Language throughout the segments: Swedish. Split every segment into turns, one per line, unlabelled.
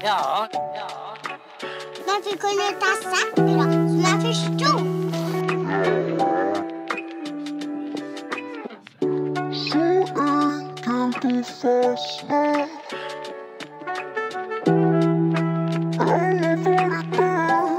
Ja.
Varför kunde du inte ha sagt det då? Så man förstod.
Så enkelt att fastna. Alla varit där.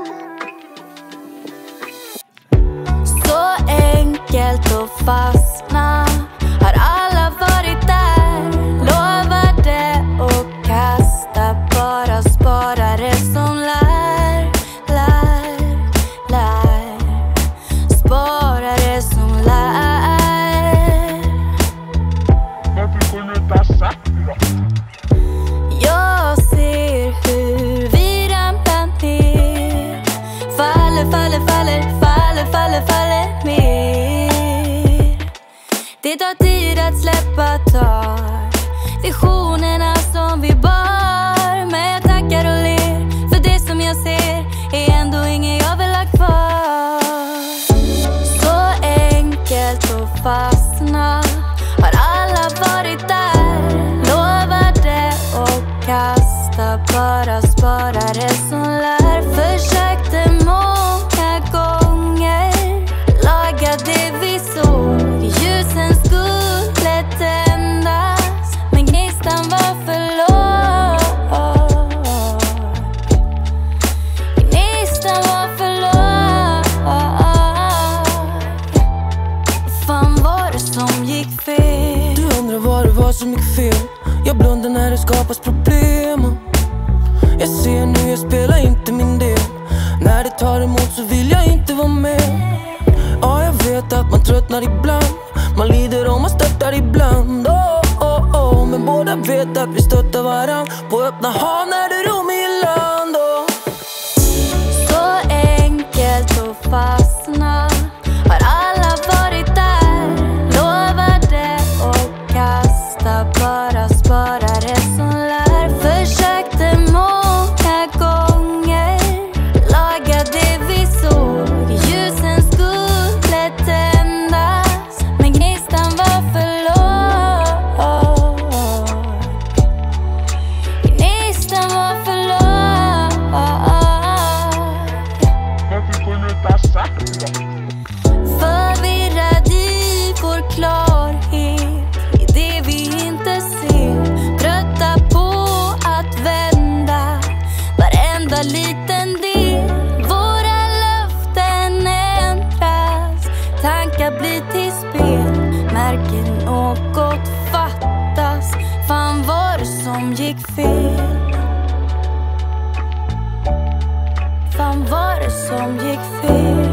Så enkelt att fastna. Har alla varit där? Lovade och kasta. Bara spara det som lär. Spara det som lär.
Varför kunde du inte ha sagt det då?
Jag ser hur vi ramlar ner. Faller mer. Det tar tid att släppa tag. Visionerna som vi bar. Men jag tackar och ler. För det som jag ser är ändå inget jag vill ha kvar. Så enkelt att fastna. Har alla varit där? Lovade och kasta. Bara spara det som lär. Försökte många gånger. Laga det vi såg. Ljusen skulle tändas. Men gnistan var för låg. Gnistan var för låg. Fan var det som gick fel?
Du undrar vad det var som gick fel. Jag blundar när det skapas problem. Jag ser nu, jag spelar inte min del. När det tar emot så vill jag inte vara med. Ja, jag vet att man tröttnar ibland. Man lider och man stöttar ibland. Men båda vet att vi stöttar varann. På öppna hav när det ror mig i land.
Så enkelt att fastna. Har alla varit där? Lovade och kasta. Bara spara det som lär. Försökte många gånger. Laga det vi såg. Ljusen skulle tändas. Men gnistan var för låg. Gnistan var för låg.
Varför kunde du inte ha sagt det då?
Förvirrad i vår klarhet. I det vi inte ser. Trötta på att vända varenda liten del. Våra löften ändras. Tankar blir till spel. Märker något fattas. Fan var det som gick fel? Fan var det som gick fel?